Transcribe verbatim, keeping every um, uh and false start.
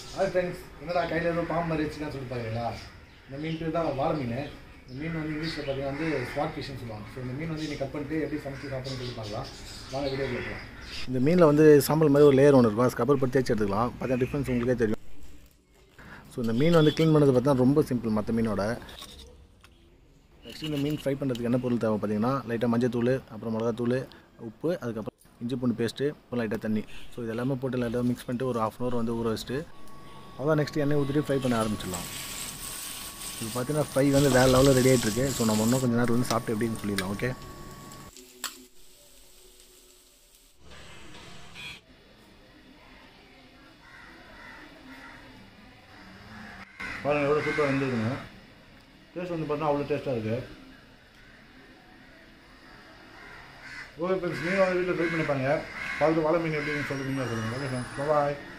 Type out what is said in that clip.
Hi friends, என்னடா கையில் ஏதோ பாம்பு மாதிரி வச்சுக்கான்னு சொல்லி பாருங்களா. இந்த மீன் பேர் தான் வாழை மீன். இந்த மீன் வந்து இங்கிலீஷில் பார்த்தீங்கன்னா வந்து ஸ்வாட் ஃபிஷ்னு சொல்லுவாங்க. ஸோ இந்த மீன் வந்து நீங்கள் கட் பண்ணிட்டு எப்படி சமைச்சு சாப்பிட்ணுன்னு சொல்லி பார்க்கலாம். வாங்க வீடியோ பார்க்கலாம். இந்த மீனில் வந்து சாம்பல் மாதிரி ஒரு லேயர் ஒன்று இருக்கும். அது கவர் பற்றி தேய்ச்சி எடுத்துக்கலாம். பார்த்தா டிஃப்ரென்ஸ் உங்களுக்கே தெரியும். ஸோ இந்த மீன் வந்து க்ளீன் பண்ணது பார்த்தா ரொம்ப சிம்பிள் மற்ற மீனோட. நெக்ஸ்ட் இந்த மீன் ஃப்ரை பண்ணுறதுக்கு என்ன பொருள் தேவை பார்த்தீங்கன்னா, லைட்டாக மஞ்சள் தூள், அப்புறம் மிளகாத்தூள், உப்பு, அதுக்கப்புறம் இஞ்சி பூண்டு பேஸ்ட்டு, அப்புறம் லைட்டாக தண்ணி. ஸோ இது எல்லாமே போட்டு லைட்டாக மிக்ஸ் பண்ணிட்டு ஒரு ஹாஃப் அன் ஹவர் வந்து ஊற வச்சுட்டு அதான் நெக்ஸ்ட் எண்ணெய் ஊற்றிட்டு ஃப்ரை பண்ண ஆரம்பிச்சிடலாம். இது பார்த்தீங்கன்னா ஃப்ரை வந்து வேறு லெவலில் ரெடி ஆகிட்டுருக்கு. ஸோ நம்ம இன்னும் கொஞ்சம் நேரம் வந்து சாப்பிட்டு எப்படின்னு சொல்லிடலாம். ஓகே, பாருங்கள் எவ்வளோ சூப்பராக வந்துருக்குங்க. டேஸ்ட் வந்து பார்த்தீங்கன்னா அவ்வளோ டேஸ்ட்டாக இருக்குது. ஓகே ஃப்ரெண்ட்ஸ், மீன் வந்து வீட்டில் ட்ரை பண்ணி பாருங்கள். பார்த்துட்டு வாழை மீன் எப்படின்னு சொல்லுங்கள் சொல்லுங்கள். ஓகே ஃப்ரெண்ட்ஸ், பாய்.